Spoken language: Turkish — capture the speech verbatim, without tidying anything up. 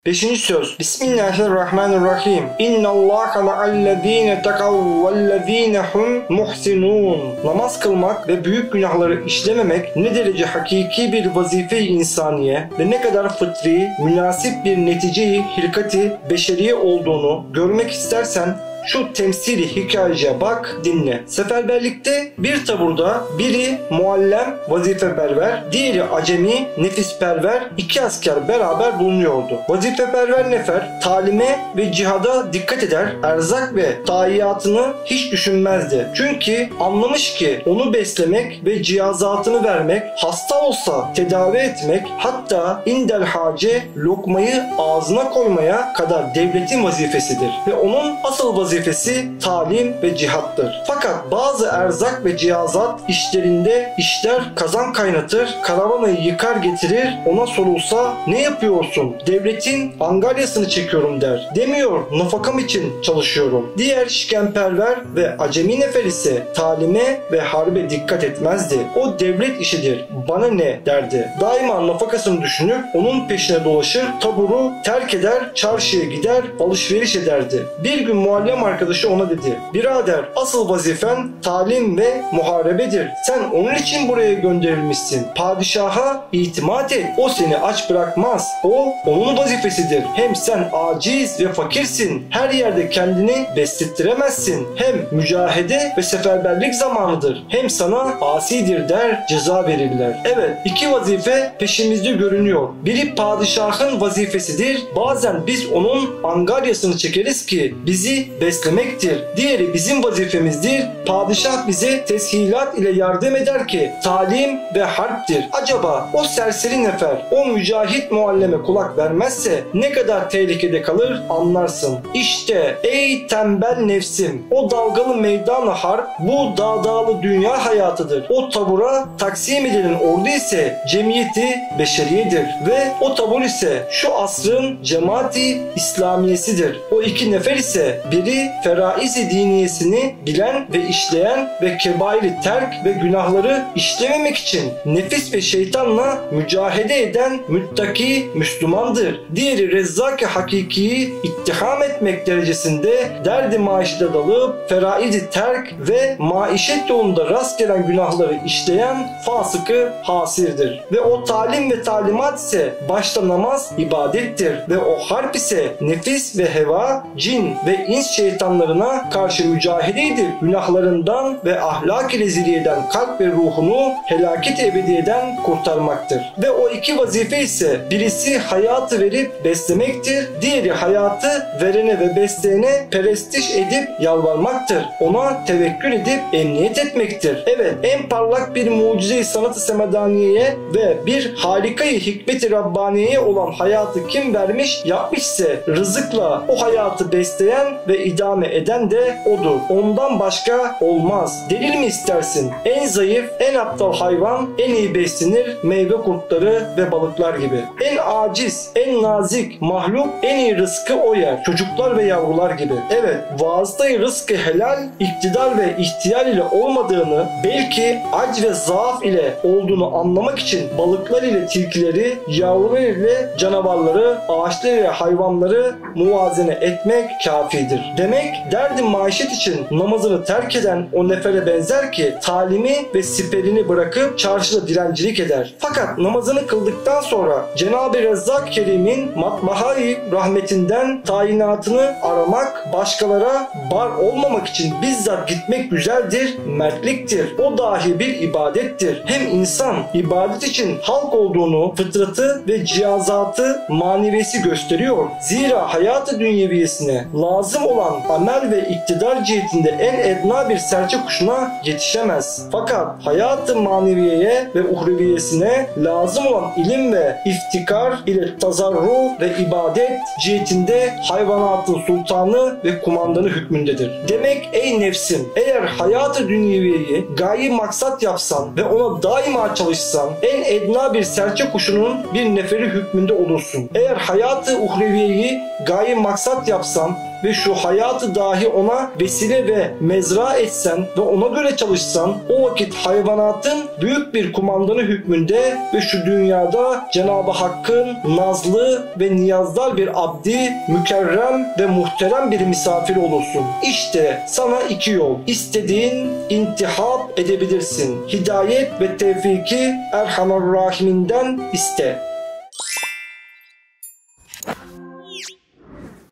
Beşinci söz. Bismillahirrahmanirrahim. İnnallâhe la'allezîne tekav vellezîne hum muhsinûn. Namaz kılmak ve büyük günahları işlememek ne derece hakiki bir vazife-i insaniye ve ne kadar fıtri, münasip bir netice-i hilkati beşeriye olduğunu görmek istersen şu temsili hikayeye bak, dinle. Seferberlikte bir taburda biri muallem, vazifeperver, diğeri acemi, nefisperver, iki asker beraber bulunuyordu. Vazifeperver nefer talime ve cihada dikkat eder, erzak ve tayiatını hiç düşünmezdi. Çünkü anlamış ki onu beslemek ve cihazatını vermek, hasta olsa tedavi etmek, hatta indel hace lokmayı ağzına koymaya kadar devletin vazifesidir. Ve onun asıl vazifesi talim ve cihattır. Fakat bazı erzak ve cihazat işlerinde işler kazan kaynatır, karavanayı yıkar getirir, ona sorulsa ne yapıyorsun? Devletin angaryasını çekiyorum der. Demiyor, nafakam için çalışıyorum. Diğer şikemperver ve acemi nefer ise talime ve harbe dikkat etmezdi. O devlet işidir, bana ne derdi. Daima nafakasını düşünüp onun peşine dolaşır, taburu terk eder, çarşıya gider, alışveriş ederdi. Bir gün muallem arkadaşı ona dedi. Birader, asıl vazifen talim ve muharebedir. Sen onun için buraya gönderilmişsin. Padişaha itimat et. O seni aç bırakmaz. O onun vazifesidir. Hem sen aciz ve fakirsin. Her yerde kendini beslettiremezsin. Hem mücahede ve seferberlik zamanıdır. Hem sana asidir der, ceza verirler. Evet, iki vazife peşimizde görünüyor. Biri padişahın vazifesidir. Bazen biz onun angaryasını çekeriz ki bizi beslemektir. Diğeri bizim vazifemizdir. Padişah bize teshilat ile yardım eder ki talim ve harptir. Acaba o serseri nefer o mücahit mualleme kulak vermezse ne kadar tehlikede kalır anlarsın. İşte ey tembel nefsim, o dalgalı meydan-ı harp bu dağdağlı dünya hayatıdır. O tabura taksim edilen ordu ise cemiyeti beşeriyedir ve o tabur ise şu asrın cemaati İslamiyesidir. O iki nefer ise biri feraiz-i diniyesini bilen ve işleyen ve kebairi terk ve günahları işlememek için nefis ve şeytanla mücahede eden müttaki Müslümandır. Diğeri rezzak-ı hakikiyi ittiham etmek derecesinde derdi maişete dalıp feraiz-i terk ve maişet yolunda rast gelen günahları işleyen fasıkı hasirdir. Ve o talim ve talimat ise başta namaz ibadettir ve o harp ise nefis ve heva, cin ve ins şeytanlarına karşı mücahede edip günahlarından ve ahlak-ı reziliyeden kalp ve ruhunu felaket ebediyeden kurtarmaktır. Ve o iki vazife ise birisi hayatı verip beslemektir, diğeri hayatı verene ve besleyene perestiş edip yalvarmaktır. Ona tevekkül edip emniyet etmektir. Evet, en parlak bir mucize-i sanat-ı semedaniyeye ve bir harikayı hikmet-i Rabbaniye'ye olan hayatı kim vermiş, yapmışse rızıkla o hayatı besleyen ve idame eden de odur. Ondan başka olmaz. Delil mi istersin? En zayıf, en aptal hayvan en iyi beslenir meyve kurtları ve balıklar gibi. En aciz, en nazik mahluk en iyi rızkı o yer. Çocuklar ve yavrular gibi. Evet, vaazda-i rızkı helal, iktidar ve ihtiyar ile olmadığını, belki ac ve zaaf ile olduğunu anlamak için balıklar ile tilkileri, yavrular ile canavarları, ağaçlar ile hayvanları muvazene etmek kafidir. Demek derdi maişet için namazını terk eden o nefere benzer ki talimi ve siperini bırakıp çarşıda dilencilik eder. Fakat namazını kıldıktan sonra Cenab-ı Rezzak Kerim'in matmahai rahmetinden tayinatını aramak, başkalara bar olmamak için bizzat gitmek güzeldir, mertliktir. O dahi bir ibadettir. Hem insan ibadet için halk olduğunu fıtratı ve cihazatı maneviyesi gösteriyor. Zira hayatı dünyeviyesine lazım olan amel ve iktidar cihetinde en edna bir serçe kuşuna yetişemez. Fakat hayatı maneviyeye ve uhreviyesine lazım olan ilim ve iftikar ile tazarru ve ibadet cihetinde hayvanatın sultanı ve kumandanı hükmündedir. Demek ey nefsim, eğer hayatı dünyeviyeyi gaye maksat yapsan ve ona daima çalışsan en edna bir serçe kuşunun bir neferi hükmünde olursun. Eğer hayatı uhreviyeyi gaye maksat yapsan ve şu hayatı dahi ona vesile ve mezra etsen ve ona göre çalışsan, o vakit hayvanatın büyük bir kumandanı hükmünde ve şu dünyada Cenab-ı Hakk'ın nazlı ve niyazdar bir abdi, mükerrem ve muhterem bir misafir olursun. İşte sana iki yol. İstediğin intihap edebilirsin. Hidayet ve tevfiki Erhamer Rahiminden iste.